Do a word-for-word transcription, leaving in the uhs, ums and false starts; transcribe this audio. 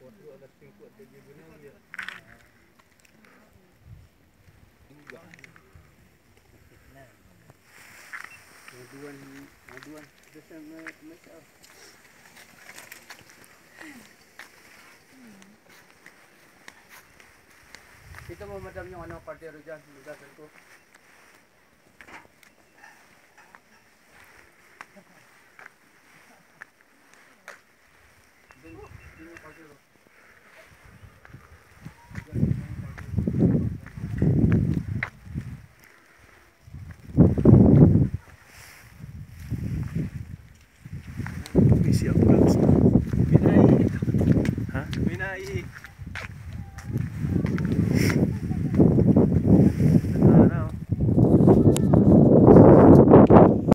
Maduan, maduan. Biasa macam. Kita mo madam yung ano partero dyan, lugar ko. Dun, dun yung partero. Misi ako guys. Binai. Ha? Binai.